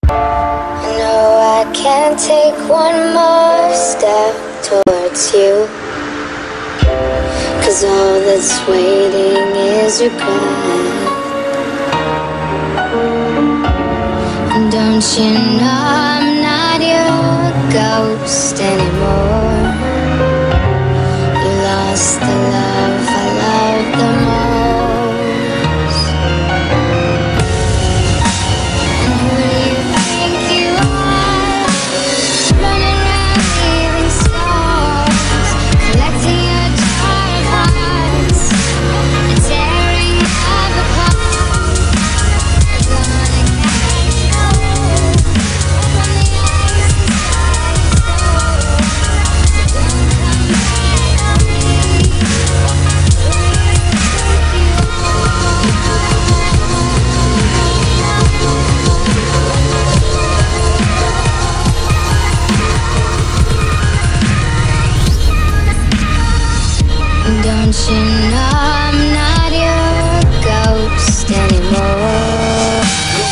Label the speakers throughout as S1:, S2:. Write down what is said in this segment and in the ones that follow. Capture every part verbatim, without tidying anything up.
S1: I know I can't take one more step towards you, 'cause all that's waiting is regret. And don't you know I'm not your ghost anymore? You lost the love I loved the most. And who do you think you are? Running around leaving scars, collecting your jar of hearts and tearing love apart. You're gonna catch cold from the ice inside your soul. So don't come back on me. Who do you think you are? Don't you know I'm not your ghost anymore?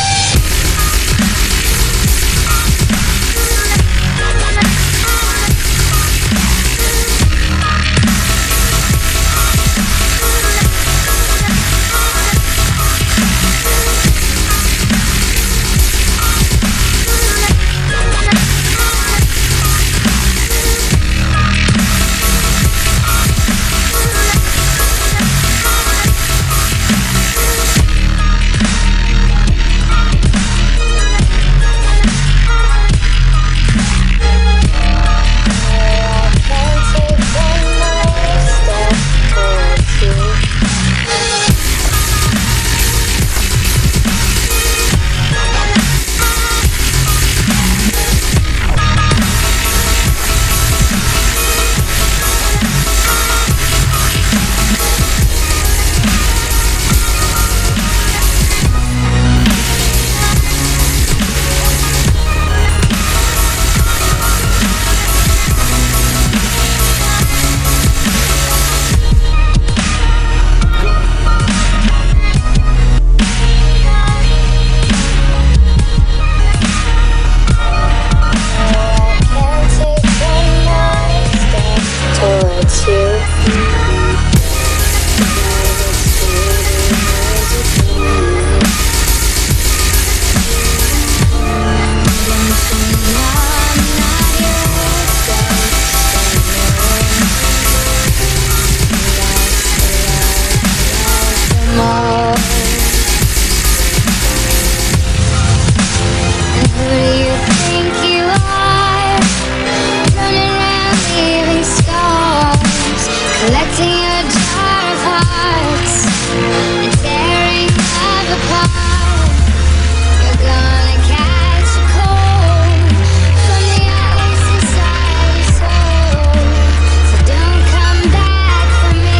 S1: Collecting your jar of hearts and tearing love apart. You're gonna catch a cold from the ice inside your soul. So don't come back for me.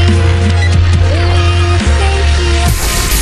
S1: Who do you think you are?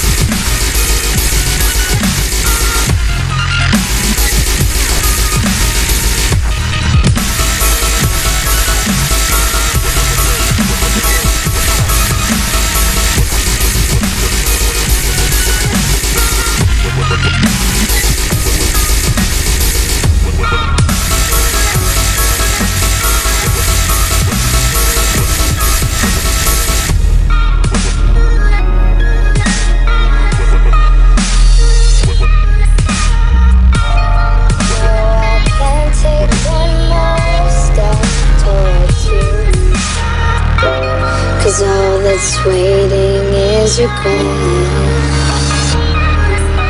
S1: Cause all that's waiting is regret.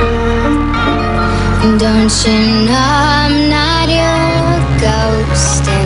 S1: And don't you know I'm not your ghost